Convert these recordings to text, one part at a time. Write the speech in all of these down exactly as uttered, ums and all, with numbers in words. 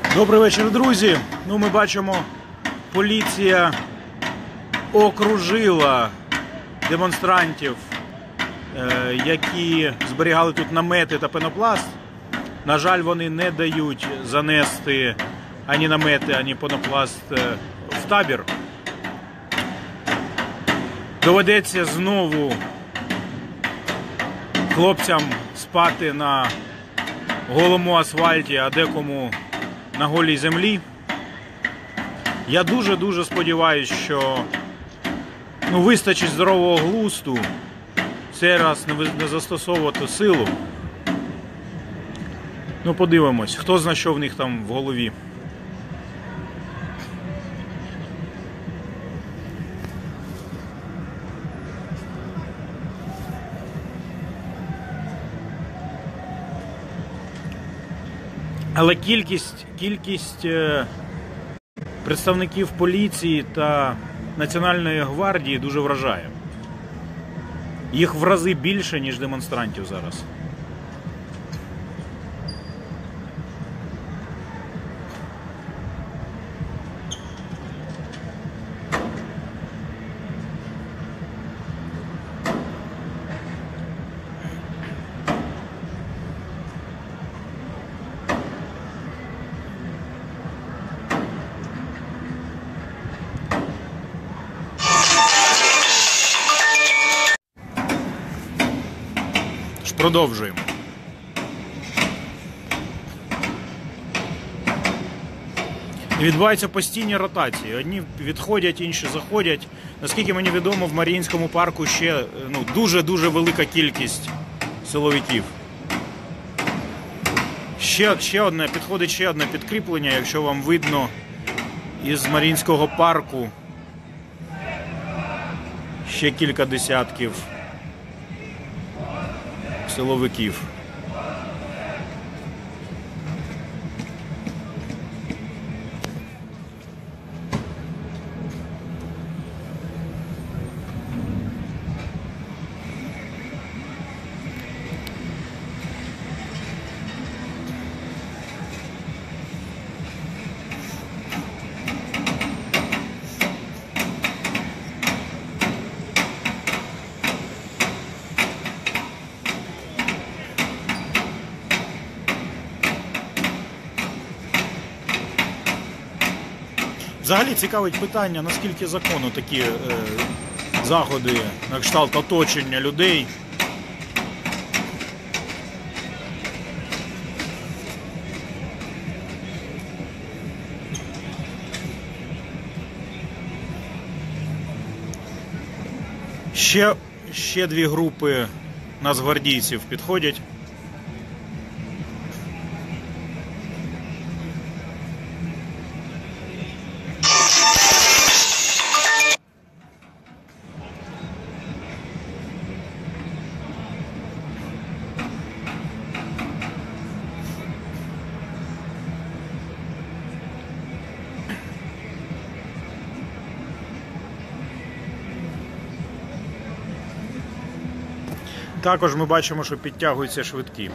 Добрий вечір, друзі. Ну, ми бачимо, поліція окружила демонстрантів, які зберігали тут намети та пенопласт. На жаль, вони не дають занести ані намети, ані пенопласт в табір. Доведеться знову хлопцям спати на голому асфальті, а декому на голій землі. Я дуже-дуже сподіваюся, що ну, вистачить здорового глузду цей раз не застосовувати силу. Ну, подивимось, хто зна, що в них там в голові. Але кількість, кількість представників поліції та Національної гвардії дуже вражає. Їх в рази більше, ніж демонстрантів зараз. Продовжуємо. І відбуваються постійні ротації. Одні відходять, інші заходять. Наскільки мені відомо, в Маріїнському парку ще ну, дуже-дуже велика кількість силовиків. Ще, ще одне, підходить ще одне підкріплення, якщо вам видно, із Маріїнського парку. Ще кілька десятків силовиків. Взагалі цікавить питання, наскільки законно такі е, заходи на кшталт оточення людей. Ще, ще дві групи нацгвардійців підходять. Також ми бачимо, що підтягуються швидкі.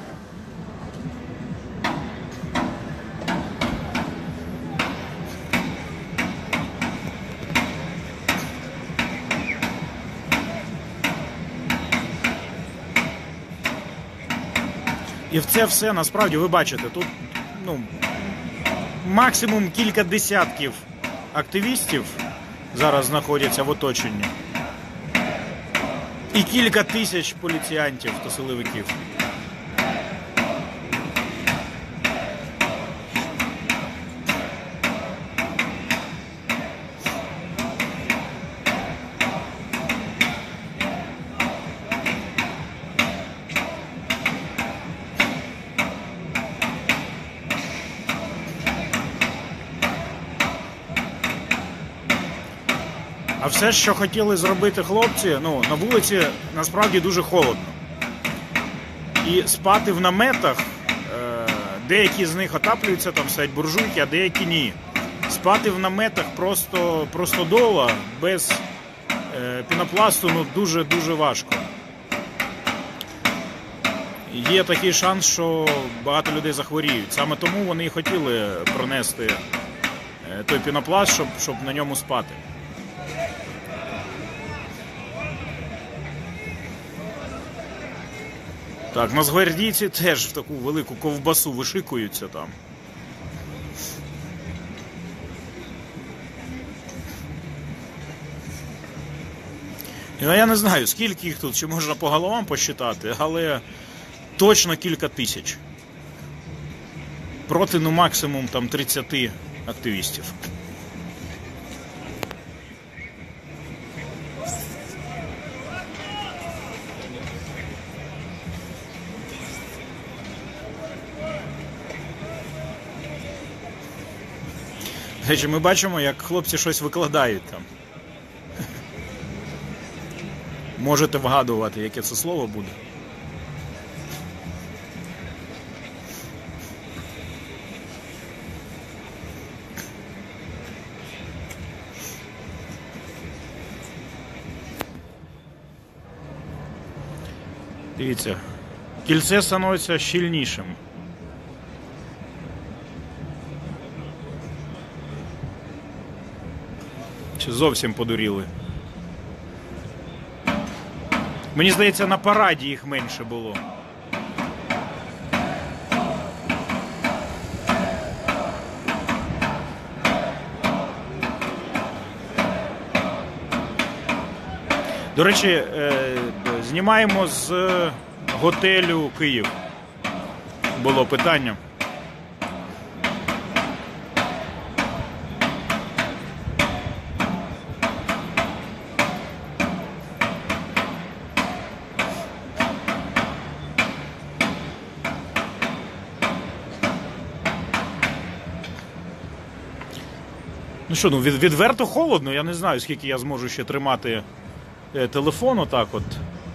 І в це все, насправді, ви бачите, тут ну, максимум кілька десятків активістів зараз знаходяться в оточенні. І кілька тисяч поліціянтів та силовиків. А все, що хотіли зробити хлопці, ну, на вулиці насправді дуже холодно. І спати в наметах, е, деякі з них отаплюються, там стоять буржуйки, а деякі ні. Спати в наметах просто, просто дола, без е, пінопласту, ну, дуже-дуже важко. є такий шанс, що багато людей захворіють. Саме тому вони і хотіли пронести той пінопласт, щоб, щоб на ньому спати. Так, нацгвардійці теж в таку велику ковбасу вишикуються там. Ну, я не знаю, скільки їх тут, чи можна по головам посчитати, але точно кілька тисяч. Проти, ну, максимум там тридцять активістів. До речі, ми бачимо, як хлопці щось викладають там. Можете вгадувати, яке це слово буде. Дивіться, кільце становиться щільнішим. Чи зовсім подуріли? Мені здається, на параді їх менше було. До речі, знімаємо з готелю Київ. Було питання. Ну що, ну від, відверто холодно, я не знаю, скільки я зможу ще тримати е, телефон отак от.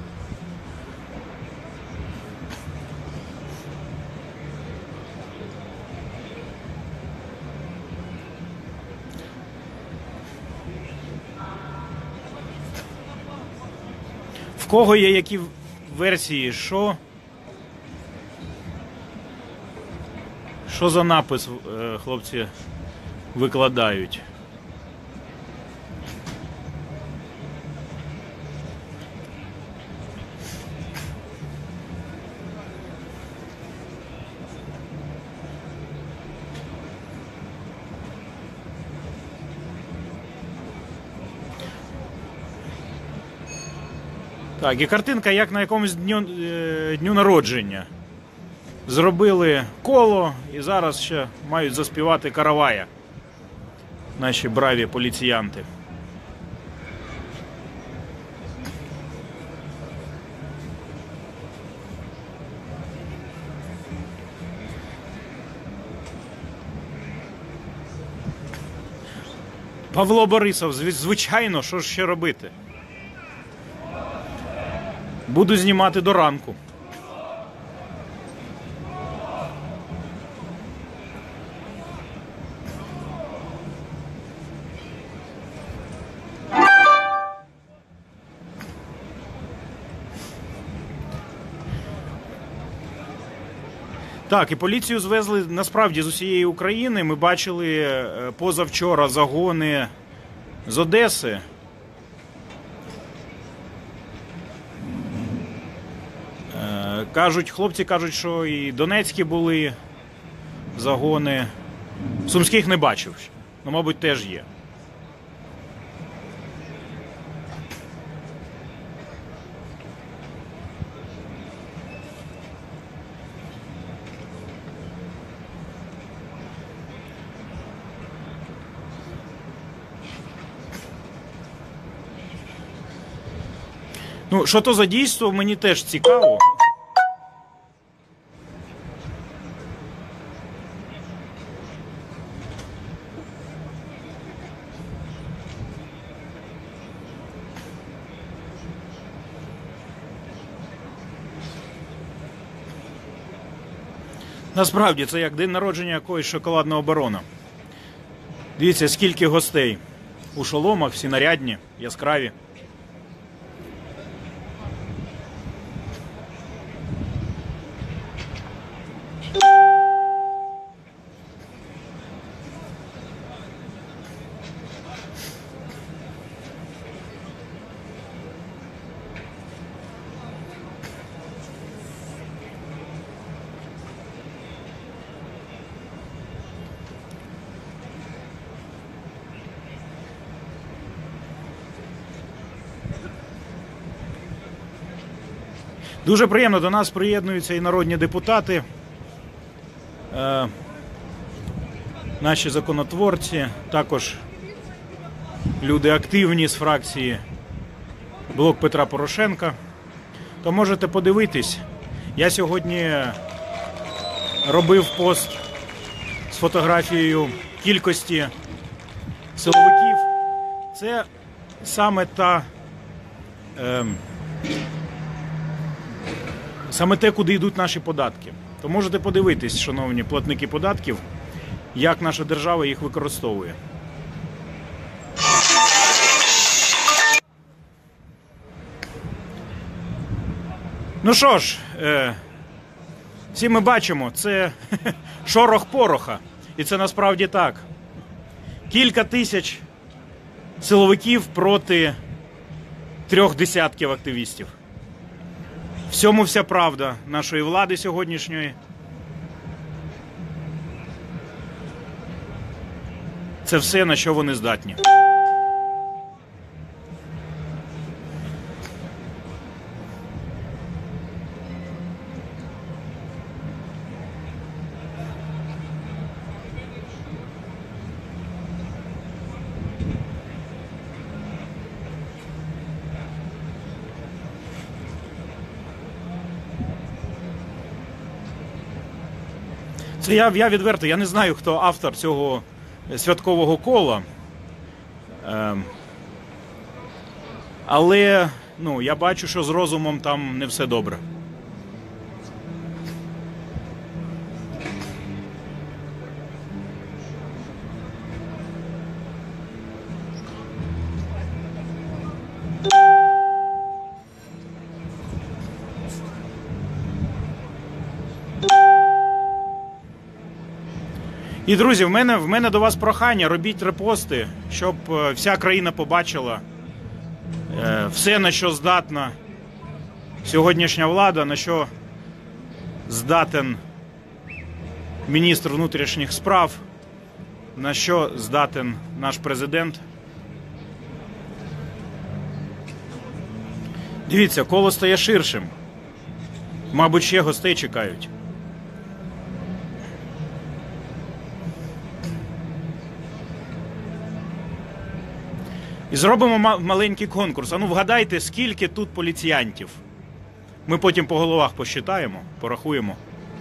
В кого є які версії, що? Що за напис, е, хлопці, викладають? Так, і картинка як на якомусь дню, е, дню народження. Зробили коло і зараз ще мають заспівати «Каравая» наші браві поліціянти. Павло Борисов, звичайно, що ж ще робити? Буду знімати до ранку. Так, і поліцію звезли насправді з усієї України. Ми бачили позавчора загони з Одеси. Кажуть, хлопці кажуть, що і донецькі були загони. Сумських не бачив. Ну, мабуть, теж є. Ну, що то за дійство, мені теж цікаво. Насправді, це як день народження якоїсь шоколадного барона. Дивіться, скільки гостей. У шоломах, всі нарядні, яскраві. Дуже приємно, до нас приєднуються і народні депутати, е, наші законотворці, також люди активні з фракції «Блок Петра Порошенка». То можете подивитись, я сьогодні робив пост з фотографією кількості силовиків. Це саме та, е, саме те, куди йдуть наші податки. То можете подивитись, шановні платники податків, як наша держава їх використовує. Ну що ж, е, всі ми бачимо, це шорох пороха. І це насправді так. Кілька тисяч силовиків проти трьох десятків активістів. В цьому вся правда нашої влади сьогоднішньої. Це все, на що вони здатні. Це я, я відверто, я не знаю, хто автор цього святкового кола. Ем, але ну, я бачу, що з розумом там не все добре. І, друзі, в мене, в мене до вас прохання, робіть репости, щоб вся країна побачила е, все, на що здатна сьогоднішня влада, на що здатен міністр внутрішніх справ, на що здатен наш президент. Дивіться, коло стає ширшим. Мабуть, ще гостей чекають. І зробимо маленький конкурс. А ну вгадайте, скільки тут поліціянтів. Ми потім по головах посчитаємо, порахуємо.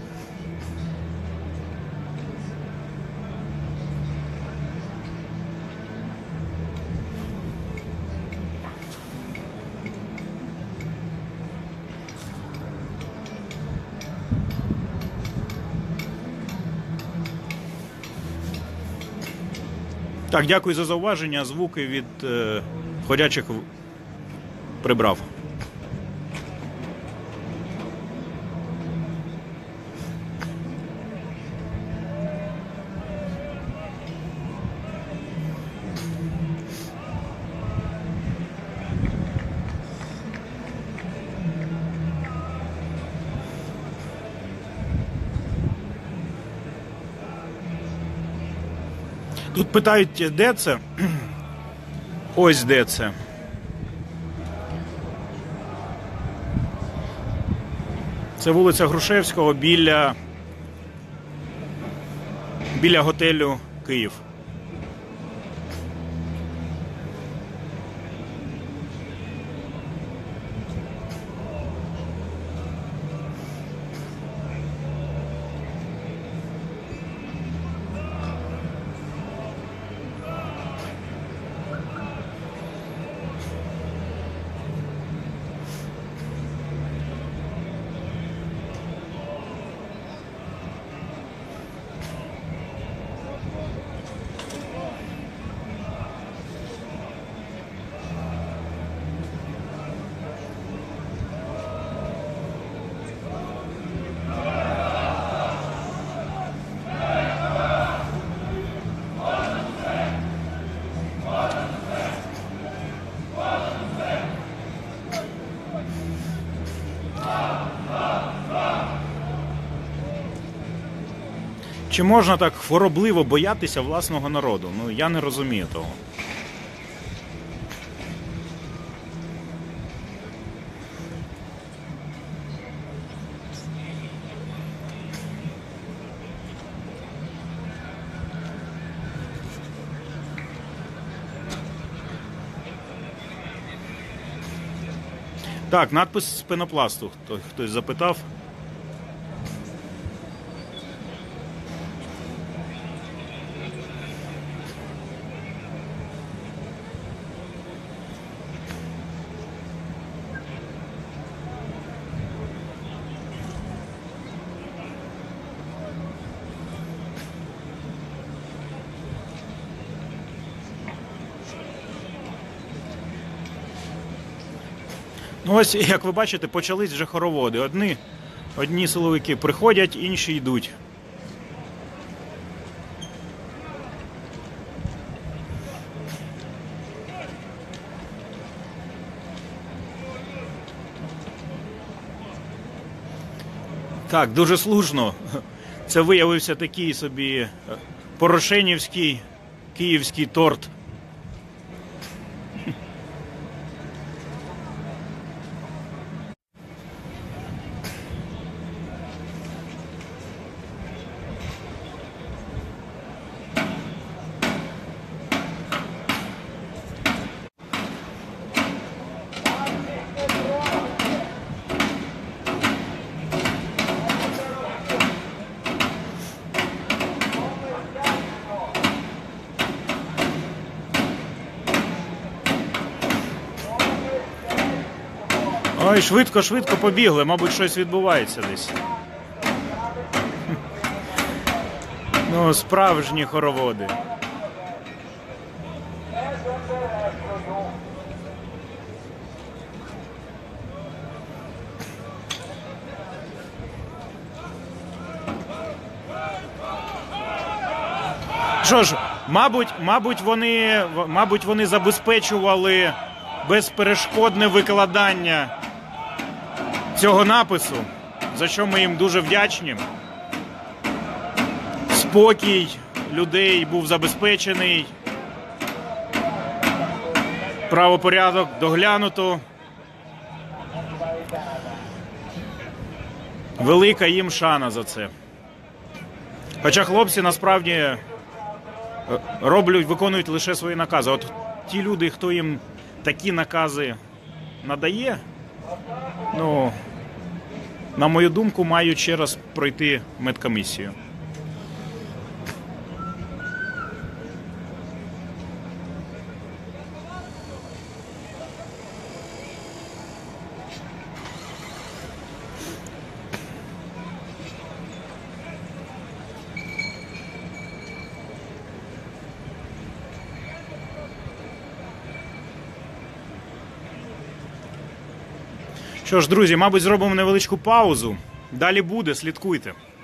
Так, дякую за зауваження. Звуки від е, ходячих прибрав. Тут питають, де це? Ось де це. Це вулиця Грушевського біля, біля готелю «Київ». Чи можна так хворобливо боятися власного народу? Ну, я не розумію того. Так, надпис з пенопласту, хто, хтось запитав. Ну ось, як ви бачите, почались вже хороводи. Одні, одні силовики приходять, інші йдуть. Так, дуже слушно. Це виявився такий собі порошенівський київський торт. Ой, швидко-швидко побігли, мабуть, щось відбувається десь. Ну, справжні хороводи. Що ж, мабуть, мабуть, вони, мабуть, вони забезпечували безперешкодне викладання цього напису, за що ми їм дуже вдячні. Спокій людей був забезпечений, правопорядок доглянуто. Велика їм шана за це. Хоча хлопці насправді роблять, виконують лише свої накази. От ті люди, хто їм такі накази надає, ну, на мою думку, мають ще раз пройти медкомісію. Що ж, друзі, мабуть, зробимо невеличку паузу. Далі буде, слідкуйте.